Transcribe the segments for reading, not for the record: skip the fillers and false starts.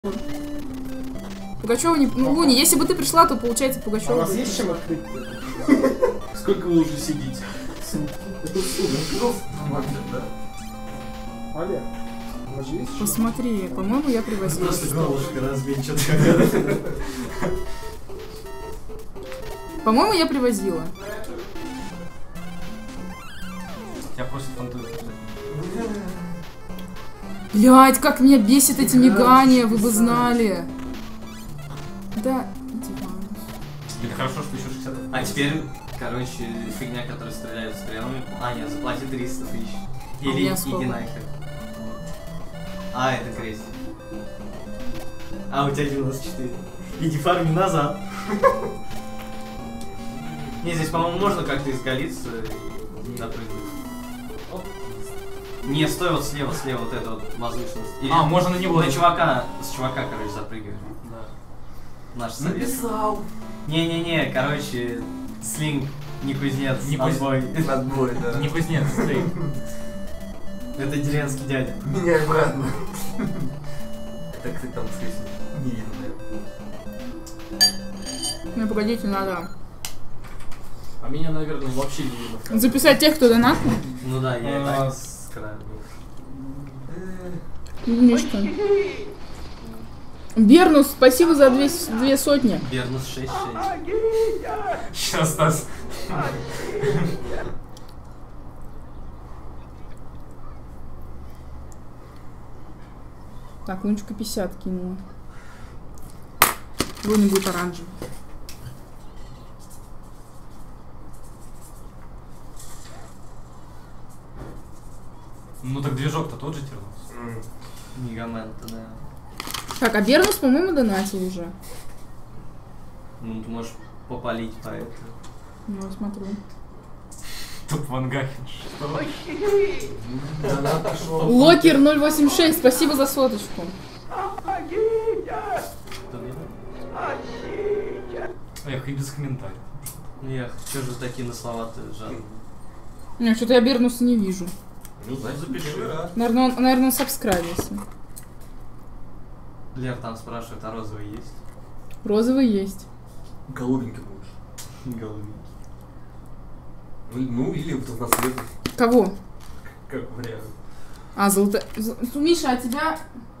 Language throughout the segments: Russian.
Пугачева не... Ну, Луни, если бы ты пришла, то получается Пугачева. А у вас есть чем открыть? Сколько вы уже сидите? Олег, у вас же есть чем? Посмотри, по-моему, я привозила. Просто головушка развенчана. По-моему, я привозила. Я просто фантазирую. Блять, как меня бесит эти мигания, вы бы знали. Да, диван. Это хорошо, что еще 60. А теперь, короче, фигня, которая стреляет стрелами. А, нет, заплати 300 тысяч. Или меня сколько? иди нахер. А, это крестик. А, у тебя 94. Иди фарми назад. Не, здесь, по-моему, можно как-то изгалиться и напрыгнуть. Не, стой вот слева, вот эта вот возвышенность. Или А, можно на него. с чувака, короче, запрыгивать. Да. Наш совет. Написал. Не-не-не, короче, слинг, не кузнец, Не отбой. Отбой, да. Не кузнец, стой. Это деревенский дядя. Меняй обратно. Так ты там слышишь? Не видно, да? Ну, погодите, надо А меня, наверное, вообще не видно. записать тех, кто донат. Ну да, я и так с края был. Мишка. Бернус, спасибо за 2 сотни. Бернус 6-6. Сейчас, Стас. Так, Лунечка 50 кинула. Луни будет оранжевый. Ну так движок-то тот же тернулся. Мегамен-то, да. Так, а Бернус, по-моему, донатил уже. Ну, ты можешь попалить по это. Ну, смотрю. Тут Вангаген. Что? Локер 086, спасибо за соточку. Эх, и без комментариев. Эх, что же такие на слова-то, Жан? Нет, что-то я Бернуса не вижу. Ну, запиши. Наверное, он сабскрайбился. Лер там спрашивает, а розовый есть? Розовый есть. Голубенький будешь. Голубенький. Ну, или вот на свет. Кого? Как вариант. А, золото... Миша, а тебя...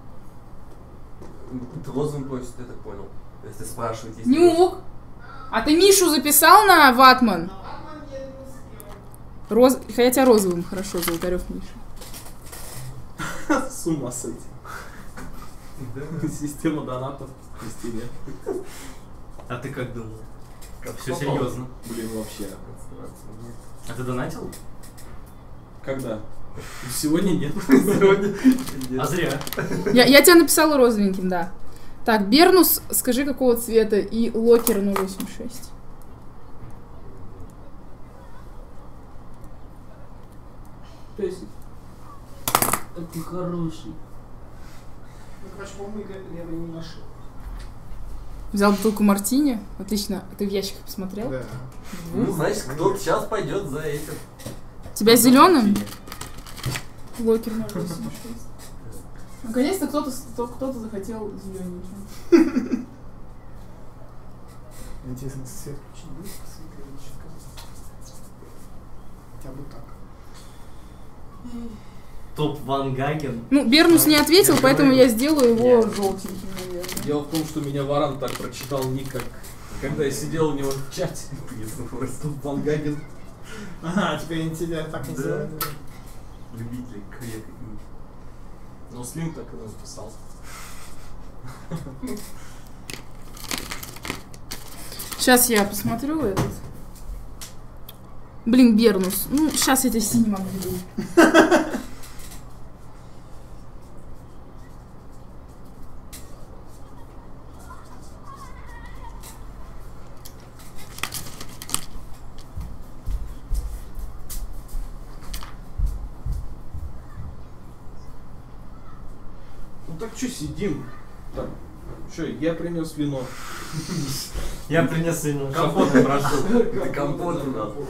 Ты розовым просит, я так понял. Если спрашивать, если... Нюк! А ты Мишу записал на Ватман? Я тебя розовым, хорошо, Золотарев Миша. С ума сойти. Система донатов в стиле. А ты как думал? Все попал? серьезно. Блин, вообще. А ты донатил? Когда? Сегодня нет. Сегодня А зря. Я тебя написала розовеньким, да. Так, Бернус, скажи, какого цвета, и Локер 086. Песня. Такой хороший. Ну, короче, по-моему, я его не нашел. Взял бутылку мартини. Отлично. Ты в ящиках посмотрел? Да. Ну, значит, кто-то сейчас пойдет за этим. Тебя зеленым? Локер 086. Наконец-то кто-то захотел зелененьким. Интересно, свет включить будет? Хотя бы так. Топ Вангаген. Ну, Бернус не ответил, поэтому я сделаю его желтеньким, наверное. Дело в том, что меня Варан так прочитал ник, как когда я сидел у него в чате. Вангаген. Ага, теперь они тебя так не сделали. Любители крекать. Ну, Слим так и написал. Сейчас я посмотрю этот. Блин, Бернус. Ну, сейчас я тебя синим обведу. Ну так что сидим? Так, что, я принес вино. Я принес вино. Компот прошу. Ты компот у нас.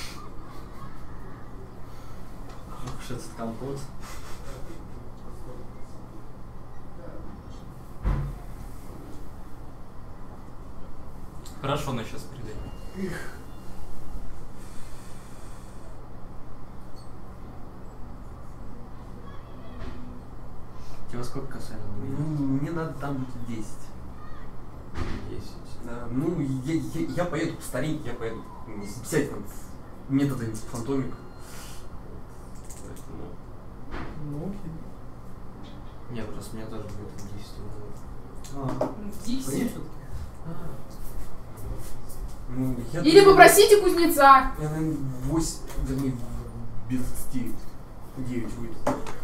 Что это компот? Хорошо, она сейчас придет. Тебе во сколько касаемо? Ну, мне надо там быть 10. 10. Да, ну, я поеду по старинке, я поеду не писать там методы фантомик. Поэтому... Ну, окей. Нет, просто мне тоже будет 10 минут. Понятно. Ну, я Или думаю, попросите кузнеца. Я, наверное, 8, вернее, без 10, 9 выйду.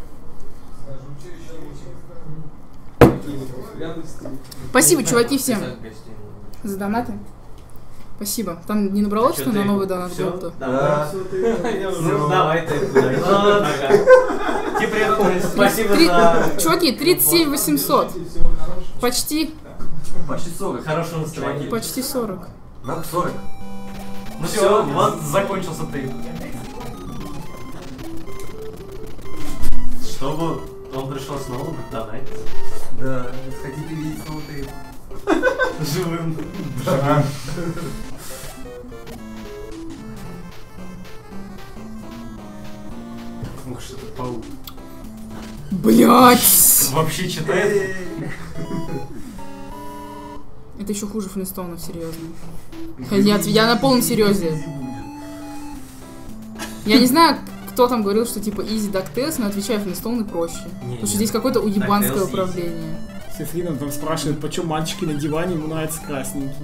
Спасибо, чуваки, всем Писать гостей. за донаты. Спасибо. Там не набралось, Чё что ты? на новый донат Всё? был-то? Да. Ну, Ну, давай ты туда. Тебе спасибо за... Чуваки, 37 800. Почти, Почти 40. Хорошее настроение. почти 40. Надо 40. Ну все, вот закончился ты. Чтобы он пришел снова, давай. Да, хотите видеть снова ты. Живым. Да. Ух, что-то паук. Блять! Вообще читает. Это еще хуже Флинстоунов, серьезно. Я на полном серьезе. Я не знаю, кто там говорил, что типа Easy DuckTales, но отвечаю, Флинстоуны проще. Потому что здесь какое-то уебанское DuckTales управление. Сефридом там спрашивает, почему мальчики на диване ему нравятся красненькие.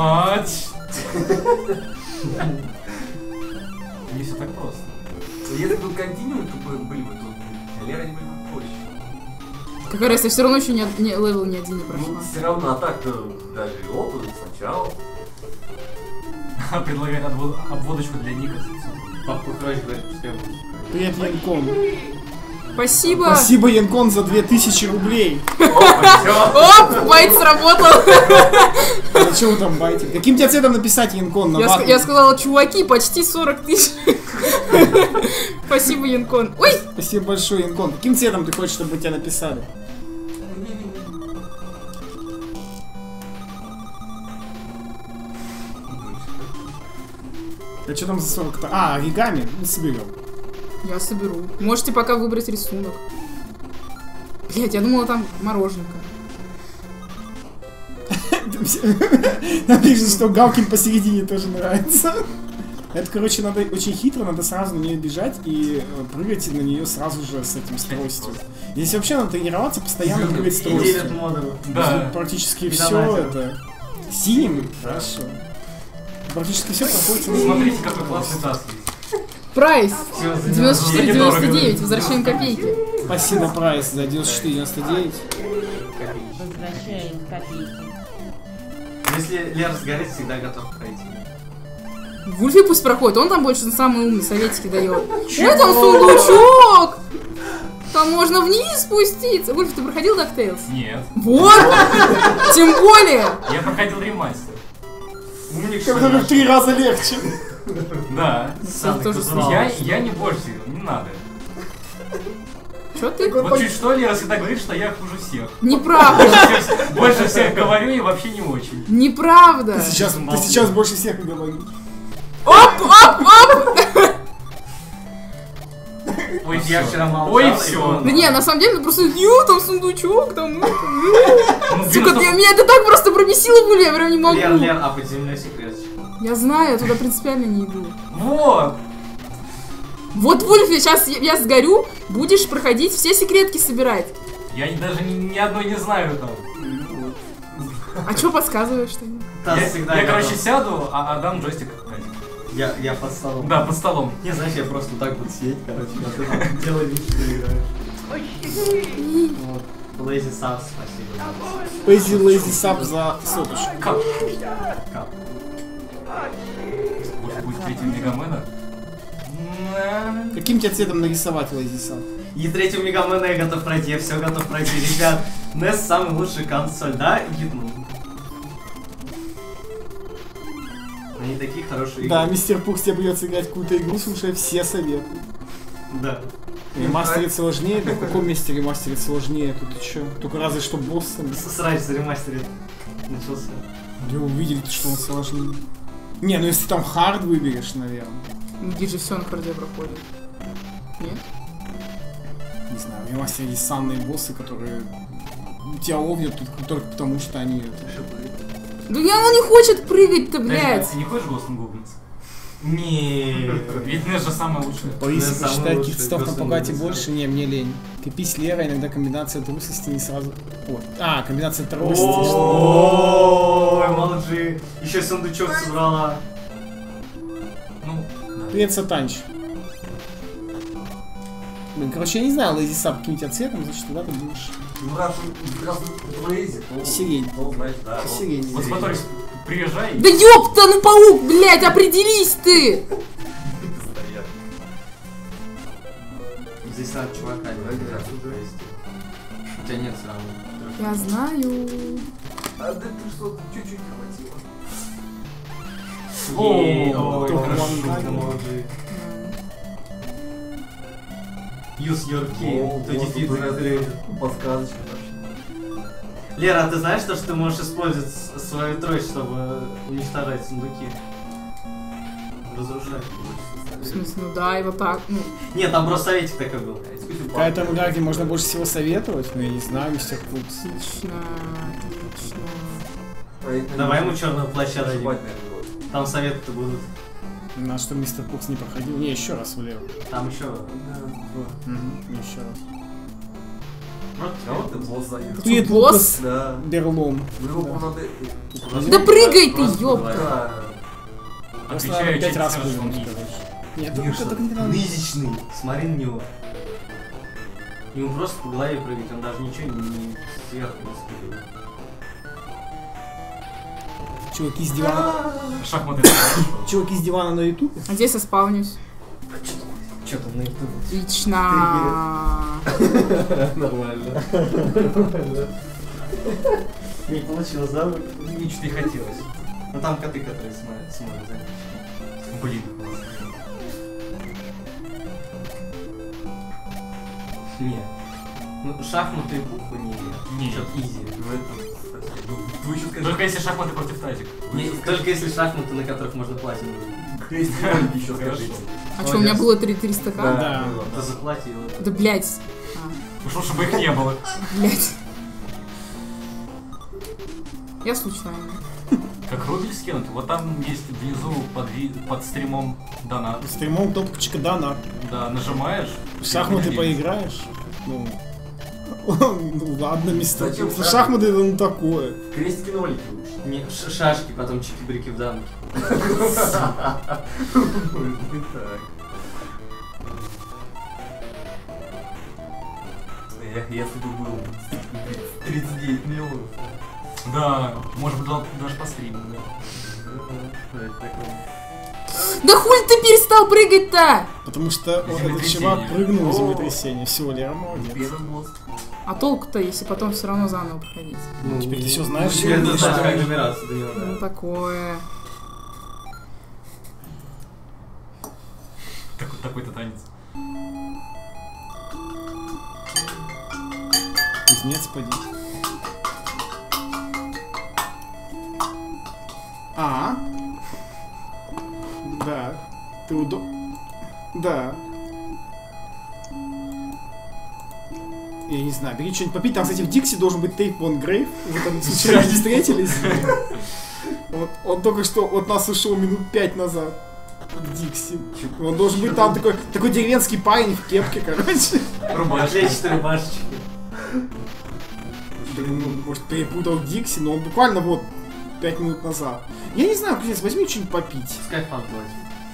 Не все так просто. Если бы континуум были бы, то Лера не были бы проще. Какая разница, все равно еще левел ни один не Ну, прошла. все равно, а так-то даже и опыт сначала. Предлагает обводочку для Ника. Папку короче говорит, пускай будет. Привет, Янкон. Спасибо! Спасибо, Янкон, за 2000 рублей. Оп, байт сработал! А что вы там байте? Каким тебе цветом написать, Янкон, на вату? Я сказала, чуваки, почти 40 тысяч. Спасибо, Янкон. Ой! Спасибо большое, Янкон. Каким цветом ты хочешь, чтобы тебя написали? Да что там за 40-то? А, оригами? Ну, соберем. Я соберу. Можете пока выбрать рисунок. Блять, я думала, там мороженка. Нам пишут, что Галкин посередине тоже нравится. Это, короче, надо очень хитро, надо сразу на нее бежать и прыгать на нее сразу же с этим, с тростью. Здесь вообще надо тренироваться, постоянно прыгать с И делят тростью. модуль. Да. Практически И все донатим. это. Синим? Хорошо. Практически все проходит. Смотрите, какой классный таск есть. Прайс! Всё, 94,99. Возвращаем копейки. Спасибо, Прайс, за 94,99. Возвращаем копейки. Если Лера сгорит, всегда готов пройти. Вульфи пусть проходит, он там больше самый умный, советики дает. Ой, там сундучок! Там можно вниз спуститься. Вульф, ты проходил DuckTales? Нет. Вот! Тем более! Я проходил ремастер. Умник, Как в 3 раза легче. Да. Это тоже смешно. Я не больше, не надо. Чё ты? Вот чуть что, Лера всегда говорит, что я хуже всех. Неправда! Больше всех говорю и вообще не очень. Неправда! Ты сейчас больше всех говоришь. Оп, оп, оп! Ой, Я всё. вчера молчал, Ой, и все. он- Да не, на самом деле, ну просто, там сундучок, там... Ну, Сука, меня это так просто пробесило, Вуля, я прям не могу. Лер, а подземный секреточка. Я знаю, я туда принципиально не иду. Вот. Вот, Вульф, сейчас я сгорю, будешь проходить все секретки собирать. Я даже ни одной не знаю там. А чё подсказываешь что? Я, короче, сяду, а отдам джойстик. Я под столом. Да, под столом. Не, знаешь, я просто так буду сидеть, короче, а ты там делай вид, что играешь. Вот. Lazy Subs, спасибо. Пейзи Лейзи Сап за соточку. Как? Кап. Может, будет третьего Мегамена? Каким тебе цветом нарисовать Лейзи Сап? И третьего Мегамена я готов пройти, я все готов пройти. Ребят, NES самый лучший консоль, да? Гитнул. Они такие хорошие Да, игры. мистер Пух, тебе придется играть в какую-то игру, слушай, все советуют. Да. Ремастерить сложнее? Да в каком месте ремастерить сложнее? Тут чё? Только разве что боссами. Срач за ремастерит начался. Где увидели, что он сложнее. Не, ну если там хард выберешь, наверное. Где же все на харде проходит? Нет? Не знаю, у меня есть санные боссы, которые тебя ловят только потому, что они это. Да он не хочет прыгать-то, блядь! Ты не хочешь Ghost and Goblins? Не. Ведь Нэш же самое лучшее. Боится самый прочитать лучший текстов на Ghost and богате Goblins. больше, не, мне лень. Копись лера, иногда комбинация трусости не сразу. Вот. А, комбинация трусости. Ой, молодцы. Еще сундучок собрала. Ну, да. Привет, Сатанч. Блин, короче, я не знаю, Лэйзи Саб каким у тебя цветом, значит, туда ты будешь. Ну раз в Лейзе, то... Сирень. То, знаешь, да. Сирень. Вот смотри, приезжай. Да ёпта, ну паук, блядь, определись ты! Стоят. Здесь надо чувака не выбирать. У тебя нет сразу. Я знаю. А да ты что, чуть-чуть не хватило. Ой, только хорошо, вангали. молодцы. Use your key. To defeat the creator. Подсказочка вообще. Лера, а ты знаешь, что ты можешь использовать свою трость, чтобы уничтожать сундуки? Разрушать. В смысле, ну да, и вот так, ну. Нет, там просто советик такой был. Какая там игра, где можно больше всего советовать? Ну, я не знаю, мистер Кукс. Отлично, отлично. Давай ему черного плаща дадим. Ебать, наверное, Там советы-то будут. На что мистер Кукс не проходил? Не, еще раз влево. Там еще. Еще раз. А вот ты босс заехал. Привет, босс? Лукас. Да. Берлом. Ну его надо... Да прыгай ты, Просто ёпта! да. Просто Отвечаю надо 5 честно, раз что прыгнуть, он короче. Нет, Конечно. только не надо. Нызичный. Смотри на него. Ему просто по голове прыгать, он даже ничего не сверху не скидывает. Чуваки с дивана. Шахматы это хорошо. Чуваки с дивана на ютубе. А здесь я спавнюсь. Что там на ютубе? Отлично. Нормально. Не получилось, да? Мне что-то и хотелось. Ну там коты, которые смотрят за ним. Блин. Не. Ну шахматы и буквы не. Не. Что-то изи. Вы еще скажите, Только если шахматы против тазик. Только если шахматы, на которых можно платину. крестьянки еще скажите. А что, у меня было 300к? Да. Ты заплатил. Да блять. Уж чтобы их не было. Блять. Я случайно. Как рубль скинут, вот там есть внизу под стримом донат. Стримом кнопочка донат. Да, нажимаешь. В шахматы и- поиграешь? Ну... Ну ладно, мистер. Зачем Кукс. Шахматы это ну такое. Крестики на валике лучше. Не, шашки, потом чики-брики в дамки. Так. Если бы был 39 миллионов. Да, может быть даже по стриму, да. Да хуй ты перестал прыгать-то! Потому что этот Землетрясение. чувак прыгнул в О. землетрясение. Все, Лера, молодец. Первый босс. А толку-то, если потом все равно заново проходить? Ну, теперь ты все знаешь. Теперь ты и знаешь, что? как добираться до него, Ну да. такое. Такой-то танец. Кузнец, поди. А? Да. Ты Да. Я не знаю, бери что-нибудь попить. Там, кстати, в Дикси должен быть Тейп Вон Грейв. Вы там случайно не встретились. Он только что от нас ушел минут 5 назад. В Дикси. Он должен быть там такой деревенский парень в кепке, короче. Отличные рубашечки. Блин, ну, может, перепутал Дикси, но он буквально вот 5 минут назад. Я не знаю, кузнец, возьми что-нибудь попить. Пускай фант возьмет.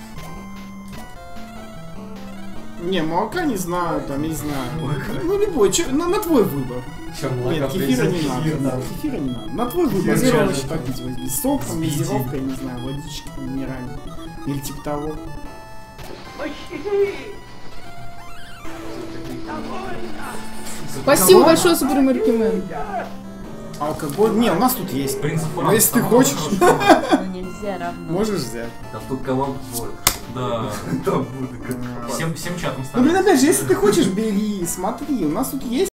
Не, молока не знаю, там, я не знаю. Ну, любой, на твой выбор. Чё, молока, Нет, кефира не кефир, надо. да. Кефира не надо. На твой выбор. Газировочку. Попить возьми. Сок, там, газировка, я не знаю, водичка там, минеральная. Или типа того. Спасибо большое, Супер Маркимен. Алкоголь. Не, у нас тут есть. Принцип Ну, если ты равенства. хочешь, Ну нельзя равно. можешь взять. Там тут команд двое. Да. Там будет как. Всем чатом Ну, ставить. блин, опять же, если ты хочешь, бери, смотри. У нас тут есть